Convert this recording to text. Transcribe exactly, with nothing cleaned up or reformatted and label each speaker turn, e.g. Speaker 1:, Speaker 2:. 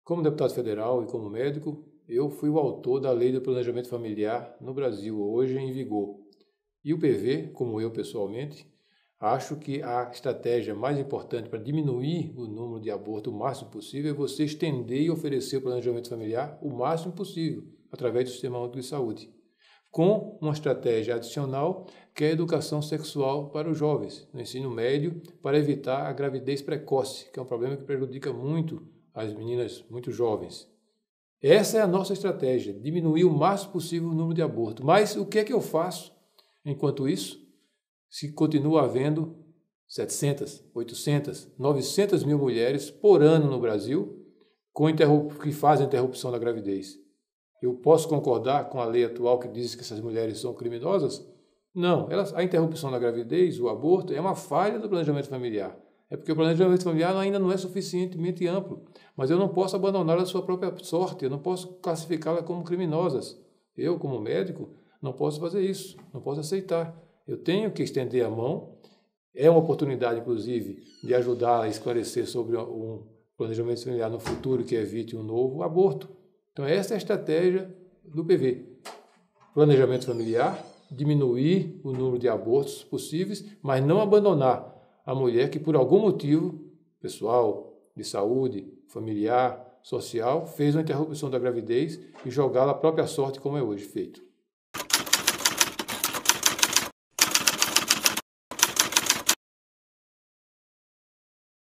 Speaker 1: Como deputado federal e como médico, eu fui o autor da Lei do Planejamento Familiar no Brasil, hoje em vigor. E o P V, como eu pessoalmente, acho que a estratégia mais importante para diminuir o número de abortos o máximo possível é você estender e oferecer o planejamento familiar o máximo possível, através do Sistema Único de Saúde, com uma estratégia adicional que é a educação sexual para os jovens, no ensino médio, para evitar a gravidez precoce, que é um problema que prejudica muito as meninas muito jovens. Essa é a nossa estratégia, diminuir o máximo possível o número de abortos. Mas o que é que eu faço enquanto isso? Se continua havendo setecentas, oitocentas, novecentas mil mulheres por ano no Brasil com que fazem interrupção da gravidez. Eu posso concordar com a lei atual que diz que essas mulheres são criminosas? Não, elas, a interrupção da gravidez, o aborto, é uma falha do planejamento familiar. É porque o planejamento familiar ainda não é suficientemente amplo. Mas eu não posso abandoná-la à sua própria sorte, eu não posso classificá-la como criminosas. Eu, como médico, não posso fazer isso, não posso aceitar. Eu tenho que estender a mão. É uma oportunidade, inclusive, de ajudar a esclarecer sobre um planejamento familiar no futuro que evite um novo aborto. Então, essa é a estratégia do P V. Planejamento familiar, diminuir o número de abortos possíveis, mas não abandonar a mulher que, por algum motivo pessoal, de saúde, familiar, social, fez uma interrupção da gravidez e jogá-la à própria sorte, como é hoje feito.